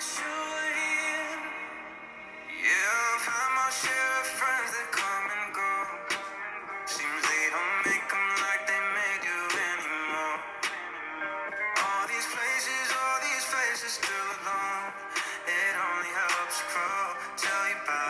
wish you were here. Yeah, I've had my share of friends that come and go. Seems they don't make them like they made you anymore. All these places, all these faces still alone. It only helps grow. Tell you about